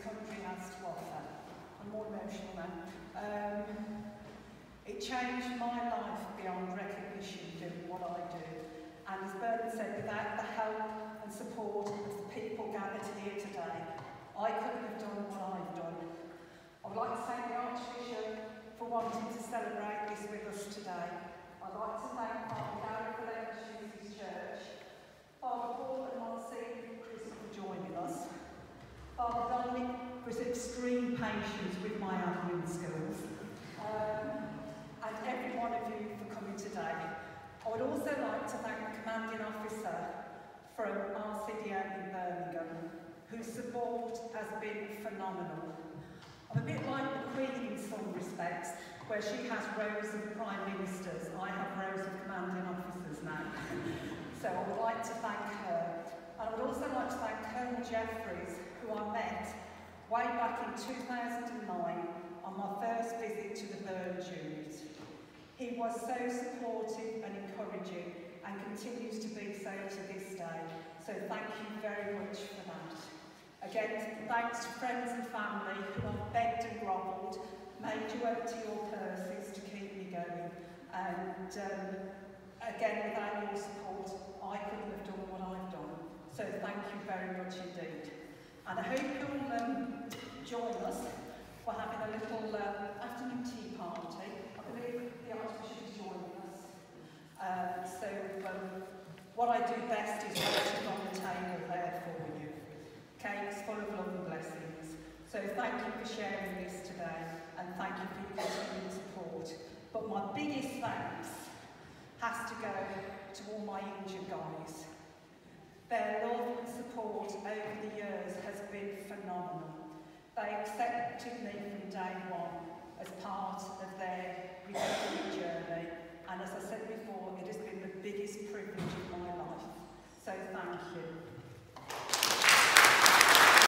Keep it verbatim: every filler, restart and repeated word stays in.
country has to offer. I'm more emotional now. Um, it changed my life beyond recognition doing what I do. And as Bernard said, without the help and support of the people gathered here today, I couldn't have done what I've done. I would like to thank the Archbishop for wanting to celebrate this with us today. I'd like to thank Father Gary for letting us use his church, Father Paul and Monsignor Chris for joining us, Father Dominic for his extreme patience with my admin skills, um, and every one of you for coming today. I would also like to thank the commanding officer from R C D M in Birmingham, whose support has been phenomenal. I'm a bit like the Queen in some respects, where she has rows of Prime Ministers. I have rows of commanding officers now. So I would like to thank her. And I would also like to thank Colonel Jeffries, who I met way back in two thousand nine on my first visit to the Burns unit. He was so supportive and encouraging and continues to be so to this day. So thank you very much for that. Again, thanks to friends and family who have begged and grovelled, made you empty your purses to keep me going. And um, again, without your support, I couldn't have done what I've done. So thank you very much indeed. And I hope you'll um, join us for having a little uh, afternoon tea party. I believe the Archbishop is joining us. Uh, so um, what I do best is waiting on the table there for you. Cakes full of love and blessings. So thank you for sharing this today, and thank you for your continued support. But my biggest thanks has to go to all my injured guys. Their love and support over the years has been phenomenal. They accepted me from day one as part of their